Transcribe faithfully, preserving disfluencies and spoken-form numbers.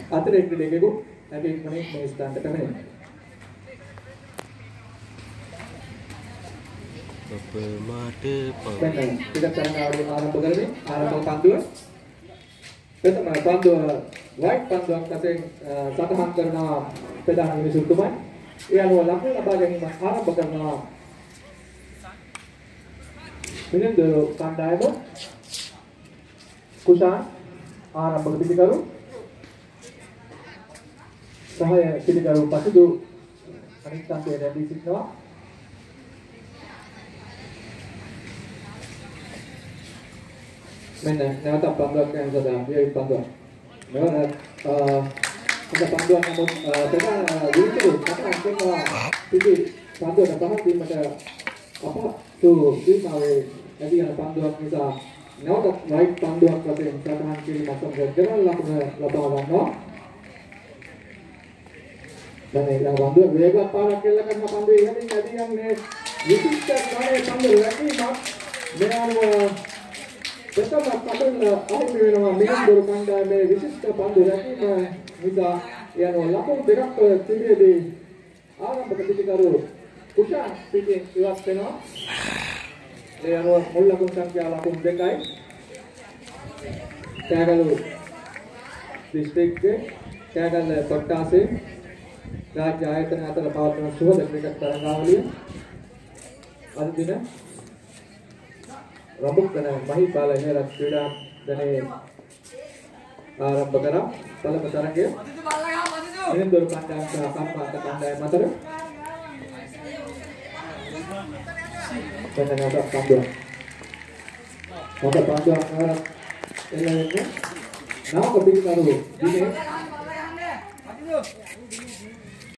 අතරේ දෙකෙකු නැගේ ඉක්මනින් මේ ස්ථානට පැමිණෙනවා. අප මාට දැන් ටිකක් තරඟාවලිය ආරම්භ කරමින් ආරම්භ පන්දුව ප්‍රථම පන්දුව වයිට් පන්දුවක් වශයෙන් සටහන් කරනවා ප්‍රධාන මිනිසුතුමයි. ඒ අනුව ලකුණු ලබා ගැනීම ආරම්භ කරනවා මිනින්දෝ කණ්ඩායම කුෂාන් ආරම්භක පිළිකරු සහය පිළිකරු පසුදු අනිත් අංකයේ රැඳී සිටිනවා. මෙන්න නැවත පන්දුවක් යන සදා මේ පන්දුවක් මෙවන අ පන්දුවක් නමුත් ප්‍රධාන විරුද්ධ සටහන් කරනවා පිටි පන්දුවට පහක් දීමට අපහසු සීමාවේ ඇදී යන පන්දුවක් නිසා නැවත රයිට් පන්දුවක් වශයෙන් සටහන් කිරීමක් සමග දෙවන ලකුණ ලබා ගන්නවා. දැන් ඒ පන්දුව වේගවත් පාරක් කෙල්ල කරන පන්දුවේ ඉහළින් ඇදී යන්නේ විශිෂ්ට කාර්යයේ පන්දුව රැකීමක් මෙයාම ප්‍රථම පන්දුව ආරම්භ වෙනවා මිලින්දෝ කණ්ඩායමේ විශිෂ්ට පන්දු රැකීම නිසා යනවා ලකුණු දෙකක් තිබෙදී ආරම්භක පිටිකරු කුෂාන් පිටින් ඉවත් වෙනවා. ඒ අනුව මුල් ලකුණු සංඛ්‍යාව ලකුණු දෙකයි. කෑගල්ල දිස්ත්‍රික්කයේ කෑගල්ල කොට්ටාසේ රාජ්‍ය ආයතන අතර පවත්වන සුවද ක්‍රිකට් තරඟාවලිය අද දින රඹුක්කන මහිපාල ඉහළත් ක්‍රීඩා දනයේ ආරම්භ කරා පළමු තරගය මිලින්දෝ කණ්ඩායම සහ සම්පාත කණ්ඩායම අතර දැන් නැවත පන්දුව මොකද පන්දුව නවර එළවෙන්නේ නවක පිළිකරු දිනේ